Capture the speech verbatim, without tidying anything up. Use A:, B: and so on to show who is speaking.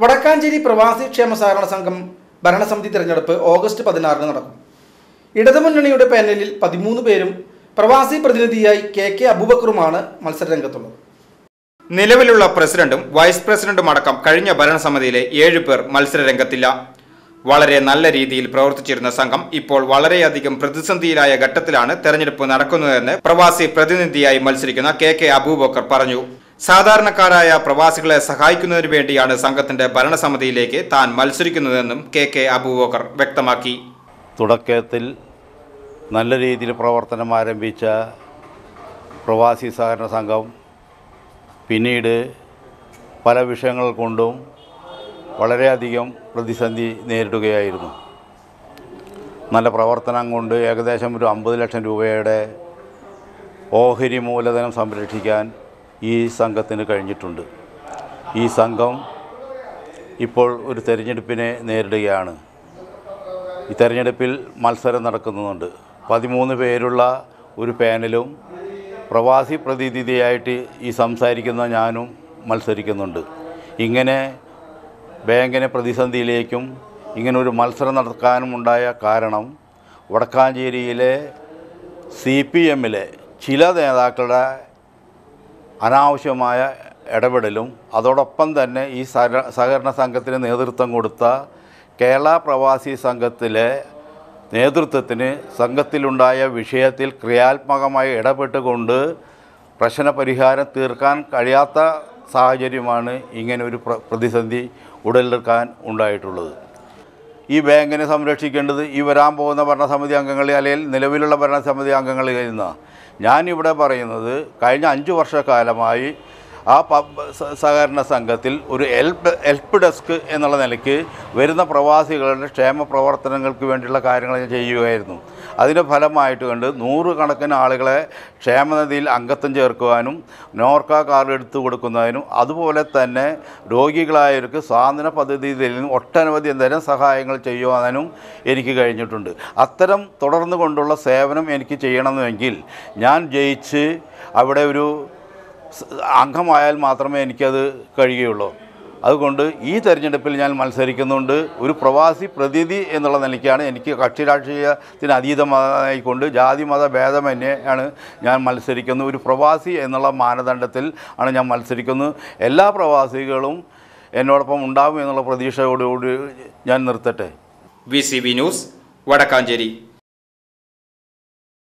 A: വടക്കാഞ്ചേരി പ്രവാസി ക്ഷേമ സഹകരണ സംഘം ഭരണസമിതി തെരഞ്ഞെടുപ്പ് ഓഗസ്റ്റ് പതിനാറിന് നടക്കും. ഇടതുമുന്നണിയുടെ പാനലിൽ പതിമൂന്ന് പേരും പ്രവാസി പ്രതിനിധിയായി കെ കെ അബൂബക്കറുമാണ് മത്സരരംഗത്തുള്ളത്.
B: നിലവിലുള്ള പ്രസിഡന്റും വൈസ് പ്രസിഡന്റും അടക്കം കഴിഞ്ഞ ഭരണസമിതിയിലെ ഏഴു പേർ മത്സരരംഗത്തില്ല. വളരെ നല്ല രീതിയിൽ പ്രവർത്തിച്ചിരുന്ന സംഘം ഇപ്പോൾ വളരെയധികം പ്രതിസന്ധിയിലായ ഘട്ടത്തിലാണ് തെരഞ്ഞെടുപ്പ് നടക്കുന്നതെന്ന് പ്രവാസി പ്രതിനിധിയായി മത്സരിക്കുന്ന കെ കെ അബൂബക്കർ പറഞ്ഞു. സാധാരണക്കാരായ പ്രവാസികളെ സഹായിക്കുന്നതിനു വേണ്ടിയാണ് സംഘത്തിന്റെ ഭരണസമിതിയിലേക്ക് താൻ മത്സരിക്കുന്നതെന്നും കെ കെ അബൂബക്കർ വ്യക്തമാക്കി.
C: തുടക്കത്തിൽ നല്ല രീതിയിൽ പ്രവർത്തനം ആരംഭിച്ച പ്രവാസി സഹകരണ സംഘം പിന്നീട് പല വിഷയങ്ങൾ കൊണ്ടും വളരെയധികം പ്രതിസന്ധി നേരിടുകയായിരുന്നു. നല്ല പ്രവർത്തനം കൊണ്ട് ഏകദേശം ഒരു അമ്പത് ലക്ഷം രൂപയുടെ ഓഹരി മൂലധനം സംരക്ഷിക്കാൻ ഈ സംഘത്തിന് കഴിഞ്ഞിട്ടുണ്ട്. ഈ സംഘം ഇപ്പോൾ ഒരു തെരഞ്ഞെടുപ്പിനെ നേരിടുകയാണ്. ഈ തെരഞ്ഞെടുപ്പിൽ മത്സരം നടക്കുന്നുണ്ട്. പതിമൂന്ന് പേരുള്ള ഒരു പാനലും പ്രവാസി പ്രതിനിധിയായിട്ട് ഈ സംസാരിക്കുന്ന ഞാനും മത്സരിക്കുന്നുണ്ട്. ഇങ്ങനെ ബാങ്കിനെ പ്രതിസന്ധിയിലേക്കും ഇങ്ങനെ ഒരു മത്സരം നടക്കാനും ഉണ്ടായ കാരണം വടക്കാഞ്ചേരിയിലെ സി പി എമ്മിലെ ചില നേതാക്കളുടെ അനാവശ്യമായ ഇടപെടലും അതോടൊപ്പം തന്നെ ഈ സഹകരണ സംഘത്തിന് നേതൃത്വം കൊടുത്ത കേരള പ്രവാസി സംഘത്തിലെ നേതൃത്വത്തിന് സംഘത്തിലുണ്ടായ വിഷയത്തിൽ ക്രിയാത്മകമായി ഇടപെട്ടുകൊണ്ട് പ്രശ്നപരിഹാരം തീർക്കാൻ കഴിയാത്ത സാഹചര്യമാണ് ഇങ്ങനെ ഒരു പ്രതിസന്ധി ഉടലെടുക്കാൻ ഉണ്ടായിട്ടുള്ളത്. ഈ ബാങ്കിനെ സംരക്ഷിക്കേണ്ടത് ഈ വരാൻ പോകുന്ന ഭരണസമിതി അംഗങ്ങളിൽ അല്ലെങ്കിൽ നിലവിലുള്ള ഭരണസമിതി അംഗങ്ങളിൽ നിന്നാണ്. ഞാനിവിടെ പറയുന്നത് കഴിഞ്ഞ അഞ്ച് വർഷക്കാലമായി ആ സഹകരണ സംഘത്തിൽ ഒരു ഹെൽപ്പ് ഹെൽപ്പ് ഡെസ്ക് എന്നുള്ള നിലയ്ക്ക് വരുന്ന പ്രവാസികളുടെ ക്ഷേമ പ്രവർത്തനങ്ങൾക്ക് വേണ്ടിയുള്ള കാര്യങ്ങൾ ഞാൻ ചെയ്യുകയായിരുന്നു. അതിൻ്റെ ഫലമായിട്ട് കണ്ട് നൂറുകണക്കിന് ആളുകളെ ക്ഷേമനിധിയിൽ അംഗത്വം ചേർക്കുവാനും നോർക്ക കാർഡ് എടുത്തു കൊടുക്കുന്നതിനും അതുപോലെ തന്നെ രോഗികളായവർക്ക് സാന്ത്വന പദ്ധതിയിൽ നിന്നും ഒട്ടനവധി ധനസഹായങ്ങൾ ചെയ്യുവാനും എനിക്ക് കഴിഞ്ഞിട്ടുണ്ട്. അത്തരം തുടർന്നു കൊണ്ടുള്ള സേവനം എനിക്ക് ചെയ്യണമെങ്കിൽ ഞാൻ ജയിച്ച് അവിടെ ഒരു അംഗമായാൽ മാത്രമേ എനിക്കത് കഴിയുകയുള്ളൂ. അതുകൊണ്ട് ഈ തെരഞ്ഞെടുപ്പിൽ ഞാൻ മത്സരിക്കുന്നുണ്ട്. ഒരു പ്രവാസി പ്രതിനിധി എന്നുള്ള നിലയ്ക്കാണ്. എനിക്ക് കക്ഷി രാഷ്ട്രീയത്തിന് അതീതമായിക്കൊണ്ട് ജാതി മത ഭേദമന്യേയാണ് ഞാൻ മത്സരിക്കുന്നത്. ഒരു പ്രവാസി എന്നുള്ള മാനദണ്ഡത്തിൽ ആണ് ഞാൻ മത്സരിക്കുന്നത്. എല്ലാ പ്രവാസികളും എന്നോടൊപ്പം ഉണ്ടാകും എന്നുള്ള പ്രതീക്ഷയോടുകൂടി ഞാൻ നിർത്തട്ടെ.
B: V C B news, Vadakkanchery.